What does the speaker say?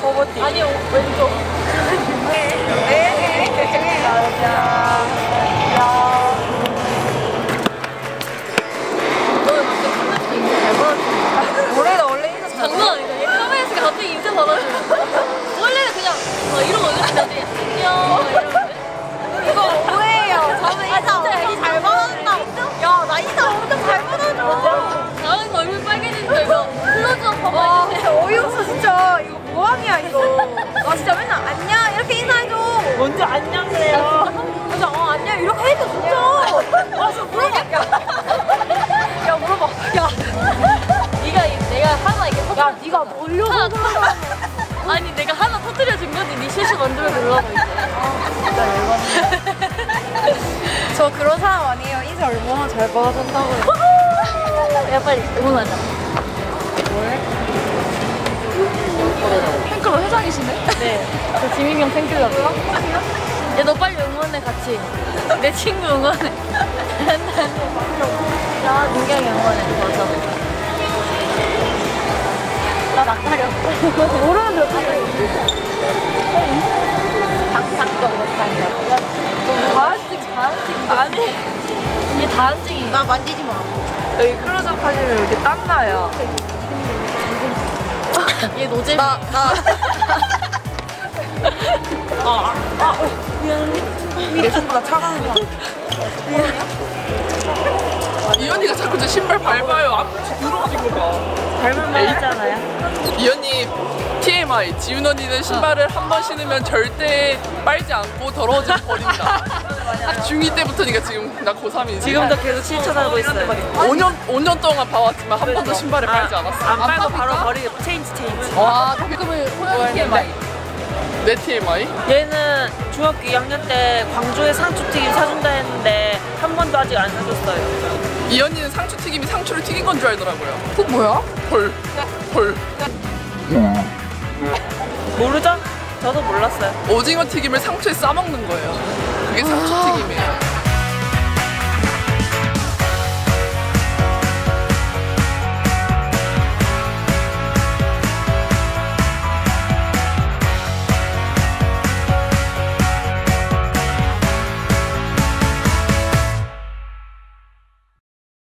버버티. 아니 왼쪽. 노래도 원래 인사 장난 아니다. 얘 카메라에서 갑자기 인사 받아줘. 원래는 그냥 이러고 올렸는데 안녕 이러는데. 이거 오해예요. 저는 인사 엄청 잘 받았다고. 야, 나 인사 엄청 잘 받아줘. 나는 얼굴 빨개진다 이거. 클로즈업 와, 봐봐. 진짜 어이없어, 진짜. 이거 뭐하냐, 이거. 나 진짜 맨날 안녕 이렇게 인사해줘. 먼저 안녕하세요. 진짜 안녕 이렇게 해줘, 진짜. 아, 진짜 물어봐. 야, 물어봐. 야, 내가 하나 이렇게 터뜨려. 야, 네가 올려서 하나 아니 내가 하나 터뜨려 준 거지. 네 실수 만들어 주려고 이제. 진짜 열받네. 저 그런 사람 아니에요. 인사 얼마나 잘 받아준다고요. 야 빨리 응원하자. 팬클럽 회장이시네? 네. 저 지민경 팬클럽이요. 야 너 빨리 응원해 같이. 내 친구 응원해. 나 민경이 응원해. 맞아. 나 낙타려. 모르는 데 닭닭거 못한다. 너 다한증. 아니. 이게 다한증이야. 나 만지지 마. 여기 클로즈업 하시면 이렇게 땀나요. 얘 노잼. 내 손보다 차가운 거. 이 언니가 자꾸 제 신발 밟아요. 앞에 들어가지고 봐. 닮은만 하잖아요. 이 언니 TMI. 지윤 언니는 신발을 한 번 신으면 절대 빨지 않고 더러워지면 버린다. 중2 때부터니까 지금 나 고3이지. 지금도 계속 실천하고 있어요. 5년 동안 봐왔지만 한 번도 신발을 빨지 않았어. 안 빨고 바로 버리고 체인지. 와, 그러면 호연이 TMI. 내 TMI? 얘는 중학교 2학년 때 광주에 상추튀김 사준다 했는데 한 번도 아직 안 사줬어요. 이 언니는 상추 튀김이 상추를 튀긴 건 줄 알더라고요. 그거 뭐야? 헐. 모르죠? 저도 몰랐어요. 오징어 튀김을 상추에 싸먹는 거예요. 그게 상추 튀김이에요.